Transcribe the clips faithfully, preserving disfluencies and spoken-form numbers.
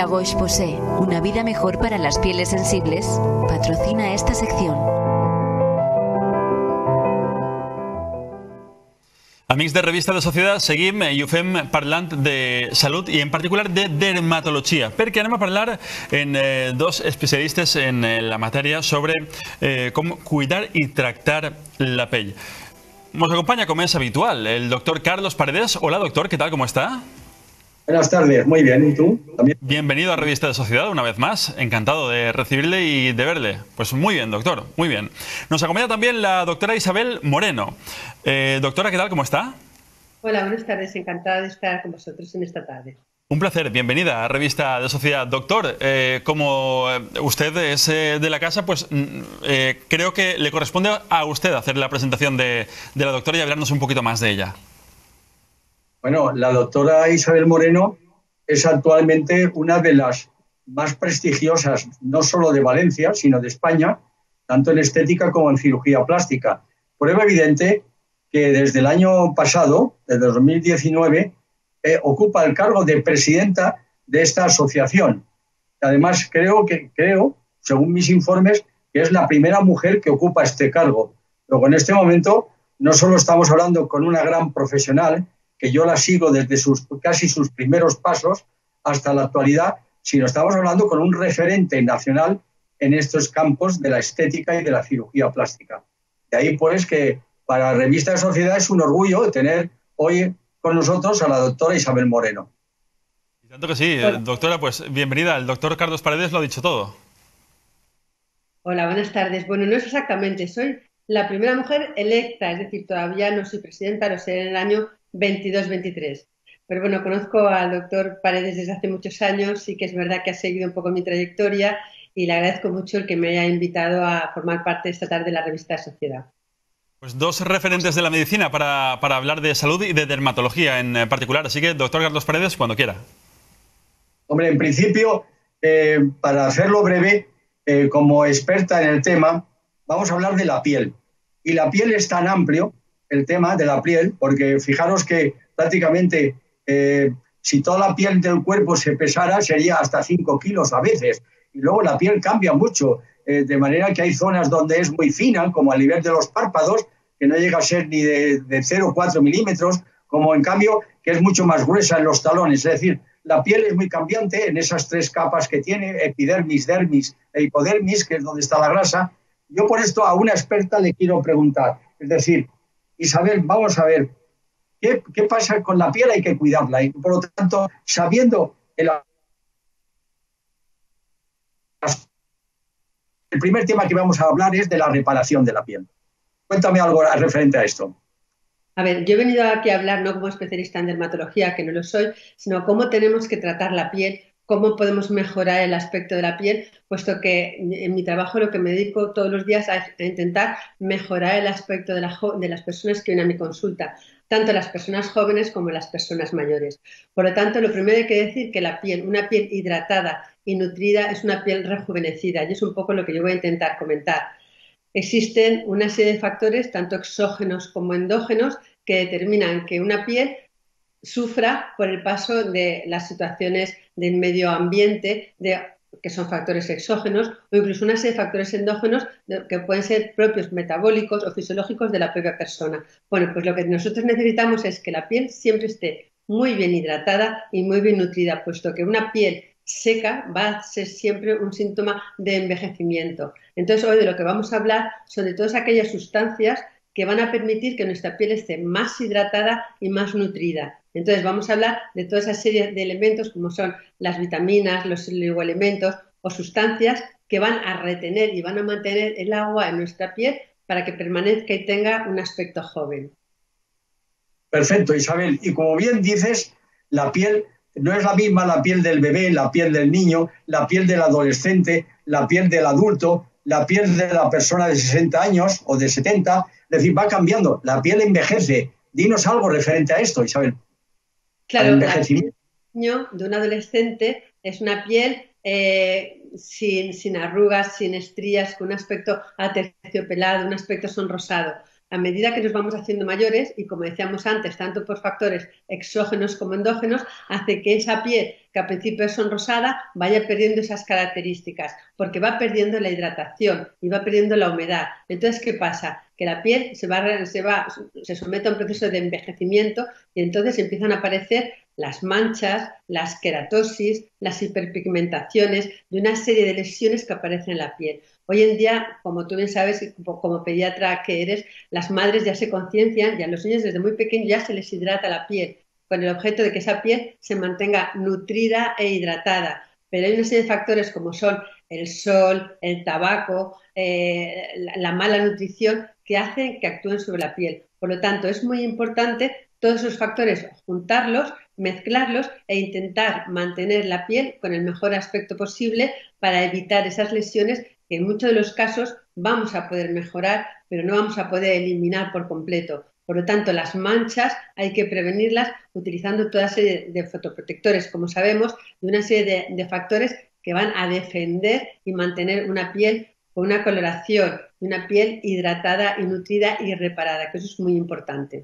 La Roche-Posay, una vida mejor para las pieles sensibles, patrocina esta sección. Amics de Revista de Societat, seguim i ho fem parlant de salut i en particular de dermatologia, perquè anem a parlar en eh, dos especialistes en eh, la matèria sobre eh, com cuidar i tractar la pell. Nos acompaña, como es habitual, el doctor Carlos Paredes. Hola, doctor, ¿qué tal? ¿Cómo está? Buenas tardes, muy bien. ¿Y tú? ¿También? Bienvenido a Revista de Sociedad una vez más. Encantado de recibirle y de verle. Pues muy bien, doctor, muy bien. Nos acompaña también la doctora Isabel Moreno. Eh, doctora, ¿qué tal? ¿Cómo está? Hola, buenas tardes. Encantada de estar con vosotros en esta tarde. Un placer, bienvenida a Revista de Sociedad. Doctor, eh, como usted es eh, de la casa, pues eh, creo que le corresponde a usted hacer la presentación de, de la doctora y hablarnos un poquito más de ella. Bueno, la doctora Isabel Moreno es actualmente una de las más prestigiosas, no solo de Valencia, sino de España, tanto en estética como en cirugía plástica. Prueba evidente que desde el año pasado, desde dos mil diecinueve, eh, ocupa el cargo de presidenta de esta asociación. Además, creo, que, creo, según mis informes, que es la primera mujer que ocupa este cargo. Luego, en este momento, no solo estamos hablando con una gran profesional, que yo la sigo desde sus, casi sus primeros pasos hasta la actualidad, sino estamos hablando con un referente nacional en estos campos de la estética y de la cirugía plástica. De ahí pues que para Revista de Sociedad es un orgullo tener hoy con nosotros a la doctora Isabel Moreno. Y tanto que sí, Hola. Doctora, pues bienvenida. El doctor Carlos Paredes lo ha dicho todo. Hola, buenas tardes. Bueno, no es exactamente, soy la primera mujer electa, es decir, todavía no soy presidenta, lo seré en el año veintidós veintitrés. Pero bueno, conozco al doctor Paredes desde hace muchos años, sí que es verdad que ha seguido un poco mi trayectoria y le agradezco mucho el que me haya invitado a formar parte esta tarde de la Revista de Sociedad. Pues dos referentes de la medicina para, para hablar de salud y de dermatología en particular. Así que, doctor Carlos Paredes, cuando quiera. Hombre, en principio, eh, para hacerlo breve, eh, como experta en el tema, vamos a hablar de la piel. Y la piel es tan amplio, el tema de la piel, porque fijaros que prácticamente eh, si toda la piel del cuerpo se pesara sería hasta cinco kilos a veces. Y luego la piel cambia mucho, eh, de manera que hay zonas donde es muy fina, como al nivel de los párpados, que no llega a ser ni de, de cero coma cuatro milímetros, como en cambio que es mucho más gruesa en los talones. Es decir, la piel es muy cambiante en esas tres capas que tiene, epidermis, dermis e hipodermis, que es donde está la grasa. Yo por esto a una experta le quiero preguntar, es decir, Isabel, vamos a ver, ¿qué, qué pasa con la piel? Hay que cuidarla. Y por lo tanto, sabiendo el, el primer tema que vamos a hablar es de la reparación de la piel. Cuéntame algo referente a esto. A ver, yo he venido aquí a hablar no como especialista en dermatología, que no lo soy, sino cómo tenemos que tratar la piel, cómo podemos mejorar el aspecto de la piel, puesto que en mi trabajo lo que me dedico todos los días a intentar mejorar el aspecto de, la, de las personas que vienen a mi consulta, tanto las personas jóvenes como las personas mayores. Por lo tanto, lo primero hay que decir que la piel, una piel hidratada y nutrida es una piel rejuvenecida, y es un poco lo que yo voy a intentar comentar. Existen una serie de factores, tanto exógenos como endógenos, que determinan que una piel sufra por el paso de las situaciones del medio ambiente, de, que son factores exógenos, o incluso una serie de factores endógenos de, que pueden ser propios metabólicos o fisiológicos de la propia persona. Bueno, pues lo que nosotros necesitamos es que la piel siempre esté muy bien hidratada y muy bien nutrida, puesto que una piel seca va a ser siempre un síntoma de envejecimiento. Entonces, hoy de lo que vamos a hablar son de todas aquellas sustancias que van a permitir que nuestra piel esté más hidratada y más nutrida. Entonces vamos a hablar de toda esa serie de elementos como son las vitaminas, los oligoelementos o sustancias que van a retener y van a mantener el agua en nuestra piel para que permanezca y tenga un aspecto joven. Perfecto, Isabel. Y como bien dices, la piel no es la misma la piel del bebé, la piel del niño, la piel del adolescente, la piel del adulto, la piel de la persona de sesenta años o de setenta. Es decir, va cambiando. La piel envejece. Dinos algo referente a esto, Isabel. Claro, la piel de un niño, de un adolescente, es una piel eh, sin, sin arrugas, sin estrías, con un aspecto aterciopelado, un aspecto sonrosado. a medida que nos vamos haciendo mayores, y como decíamos antes, tanto por factores exógenos como endógenos, hace que esa piel, que al principio es sonrosada, vaya perdiendo esas características, porque va perdiendo la hidratación y va perdiendo la humedad. Entonces, ¿qué pasa? Que la piel se, va, se, va, se somete a un proceso de envejecimiento y entonces empiezan a aparecer las manchas, las queratosis, las hiperpigmentaciones de una serie de lesiones que aparecen en la piel. Hoy en día, como tú bien sabes, como pediatra que eres, las madres ya se conciencian y a los niños desde muy pequeños ya se les hidrata la piel, con el objeto de que esa piel se mantenga nutrida e hidratada. Pero hay una serie de factores como son el sol, el tabaco, eh, la, la mala nutrición que hacen que actúen sobre la piel. Por lo tanto, es muy importante todos esos factores juntarlos, mezclarlos e intentar mantener la piel con el mejor aspecto posible para evitar esas lesiones que en muchos de los casos vamos a poder mejorar, pero no vamos a poder eliminar por completo. Por lo tanto, las manchas hay que prevenirlas utilizando toda serie de fotoprotectores, como sabemos, y una serie de, de factores que van a defender y mantener una piel con una coloración, una piel hidratada y nutrida y reparada, que eso es muy importante.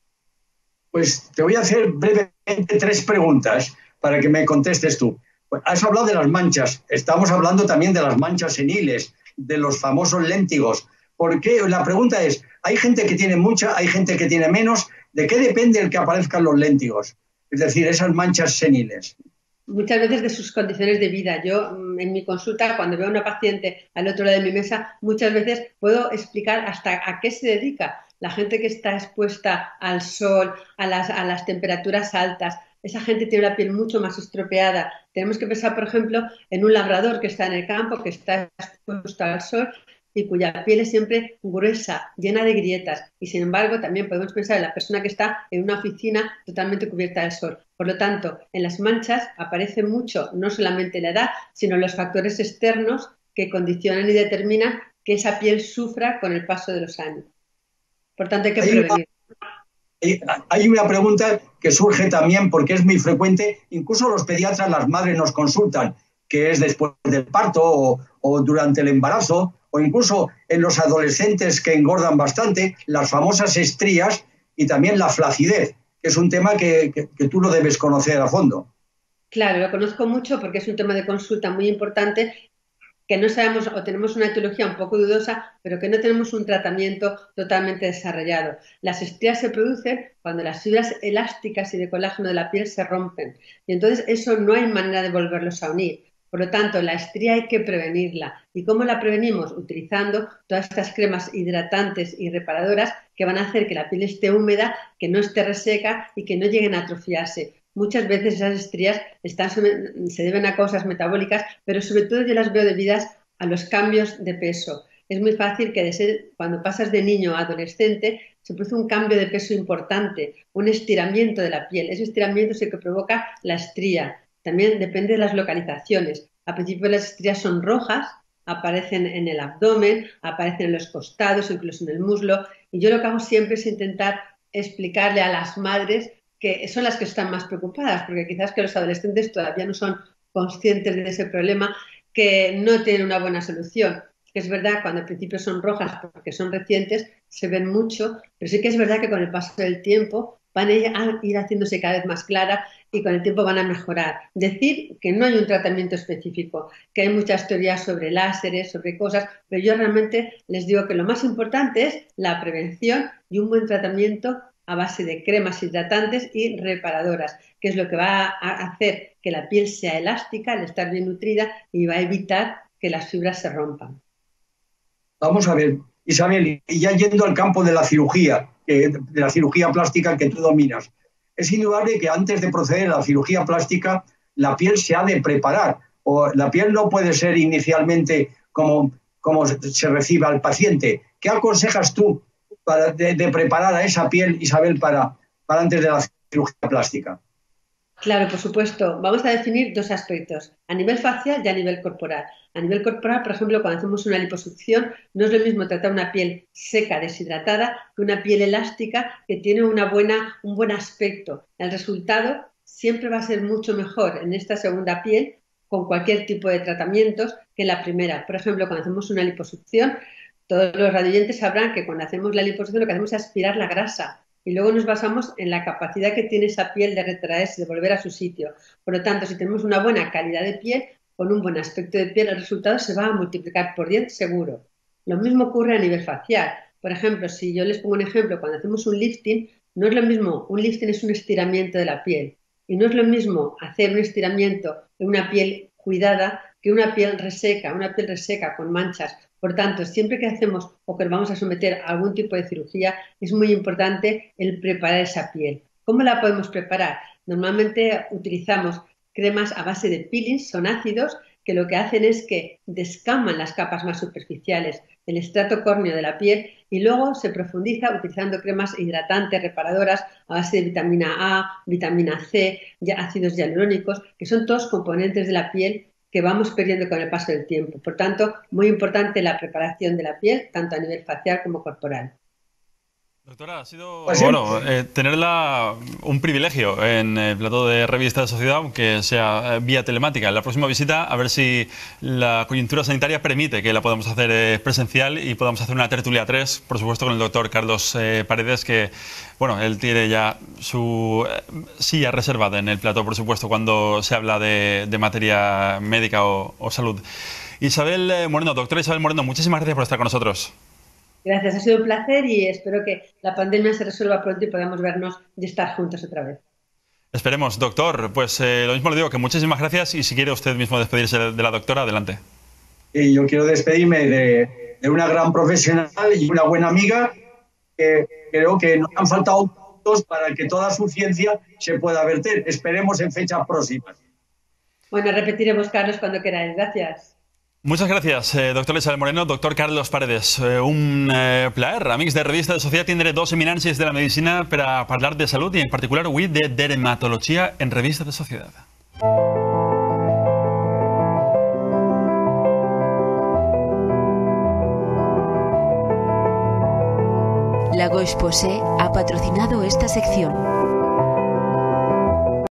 Pues te voy a hacer brevemente tres preguntas para que me contestes tú. Has hablado de las manchas, estamos hablando también de las manchas seniles, de los famosos léntigos. ¿Por qué? La pregunta es, ¿hay gente que tiene mucha, hay gente que tiene menos? ¿De qué depende el que aparezcan los léntigos? Es decir, esas manchas seniles. Muchas veces de sus condiciones de vida. Yo en mi consulta, cuando veo a una paciente al otro lado de mi mesa, muchas veces puedo explicar hasta a qué se dedica. La gente que está expuesta al sol, a las, a las temperaturas altas, esa gente tiene la piel mucho más estropeada. Tenemos que pensar, por ejemplo, en un labrador que está en el campo, que está expuesto al sol y cuya piel es siempre gruesa, llena de grietas. Y sin embargo, también podemos pensar en la persona que está en una oficina totalmente cubierta del sol. Por lo tanto, en las manchas aparece mucho, no solamente la edad, sino los factores externos que condicionan y determinan que esa piel sufra con el paso de los años. Por tanto, hay que prevenir. Hay una pregunta que surge también porque es muy frecuente, incluso los pediatras, las madres nos consultan, que es después del parto o, o durante el embarazo, o incluso en los adolescentes que engordan bastante, las famosas estrías y también la flacidez, que es un tema que, que, que tú lo debes conocer a fondo. Claro, lo conozco mucho porque es un tema de consulta muy importante, que no sabemos o tenemos una etiología un poco dudosa, pero que no tenemos un tratamiento totalmente desarrollado. Las estrías se producen cuando las fibras elásticas y de colágeno de la piel se rompen y entonces eso no hay manera de volverlos a unir. Por lo tanto, la estría hay que prevenirla. ¿Y cómo la prevenimos? Utilizando todas estas cremas hidratantes y reparadoras que van a hacer que la piel esté húmeda, que no esté reseca y que no lleguen a atrofiarse. Muchas veces esas estrías están, se deben a causas metabólicas, pero sobre todo yo las veo debidas a los cambios de peso. Es muy fácil que de ser, cuando pasas de niño a adolescente se produce un cambio de peso importante, un estiramiento de la piel. Ese estiramiento es el que provoca la estría. También depende de las localizaciones. Al principio las estrías son rojas, aparecen en el abdomen, aparecen en los costados, incluso en el muslo. Y yo lo que hago siempre es intentar explicarle a las madres que son las que están más preocupadas, porque quizás que los adolescentes todavía no son conscientes de ese problema, que no tienen una buena solución. Que es verdad, cuando al principio son rojas porque son recientes, se ven mucho, pero sí que es verdad que con el paso del tiempo van a ir haciéndose cada vez más claras y con el tiempo van a mejorar. Decir que no hay un tratamiento específico, que hay muchas teorías sobre láseres, sobre cosas, pero yo realmente les digo que lo más importante es la prevención y un buen tratamiento a base de cremas hidratantes y reparadoras, que es lo que va a hacer que la piel sea elástica al estar bien nutrida y va a evitar que las fibras se rompan. Vamos a ver, Isabel, y ya yendo al campo de la cirugía, de la cirugía plástica que tú dominas, es indudable que antes de proceder a la cirugía plástica la piel se ha de preparar, o la piel no puede ser inicialmente como, como se recibe al paciente. ¿Qué aconsejas tú para de, de preparar a esa piel, Isabel, para, para antes de la cirugía plástica? Claro, por supuesto. Vamos a definir dos aspectos, a nivel facial y a nivel corporal. A nivel corporal, por ejemplo, cuando hacemos una liposucción, no es lo mismo tratar una piel seca, deshidratada, que una piel elástica que tiene una buena, un buen aspecto. El resultado siempre va a ser mucho mejor en esta segunda piel con cualquier tipo de tratamientos que en la primera. Por ejemplo, cuando hacemos una liposucción, Todos los radioyentes sabrán que cuando hacemos la liposucción lo que hacemos es aspirar la grasa y luego nos basamos en la capacidad que tiene esa piel de retraerse, de volver a su sitio. Por lo tanto, si tenemos una buena calidad de piel, con un buen aspecto de piel, el resultado se va a multiplicar por diez seguro. Lo mismo ocurre a nivel facial. Por ejemplo, si yo les pongo un ejemplo, cuando hacemos un lifting, no es lo mismo, un lifting es un estiramiento de la piel y no es lo mismo hacer un estiramiento de una piel cuidada que una piel reseca, una piel reseca con manchas. Por tanto, siempre que hacemos o que vamos a someter a algún tipo de cirugía, es muy importante el preparar esa piel. ¿Cómo la podemos preparar? Normalmente utilizamos cremas a base de peelings, son ácidos, que lo que hacen es que descaman las capas más superficiales del estrato córneo de la piel y luego se profundiza utilizando cremas hidratantes, reparadoras a base de vitamina A, vitamina C, ácidos hialurónicos, que son todos componentes de la piel que vamos perdiendo con el paso del tiempo. Por tanto, muy importante la preparación de la piel, tanto a nivel facial como corporal. Doctora, ha sido Pues bueno eh, tenerla un privilegio en el plató de Revista de Sociedad, aunque sea eh, vía telemática. En la próxima visita, a ver si la coyuntura sanitaria permite que la podamos hacer eh, presencial y podamos hacer una tertulia tres, por supuesto con el doctor Carlos eh, Paredes, que bueno, él tiene ya su eh, silla reservada en el plató, por supuesto, cuando se habla de, de materia médica o, o salud. Isabel eh, Moreno, doctora Isabel Moreno, muchísimas gracias por estar con nosotros. Gracias, ha sido un placer y espero que la pandemia se resuelva pronto y podamos vernos y estar juntos otra vez. Esperemos, doctor. Pues eh, lo mismo le digo, que muchísimas gracias y si quiere usted mismo despedirse de la doctora, adelante. Y yo quiero despedirme de, de una gran profesional y una buena amiga que creo que nos han faltado puntos para que toda su ciencia se pueda verter. Esperemos en fechas próximas. Bueno, repetiremos, Carlos, cuando queráis. Gracias. Muchas gracias, eh, doctor Isabel Moreno, doctor Carlos Paredes. Eh, un eh, plaer, amics de Revista de Societat, tindré dos eminències de la medicina per a parlar de salut i en particular avui de dermatologia en Revista de Societat. La Roche-Posay ha patrocinado esta sección.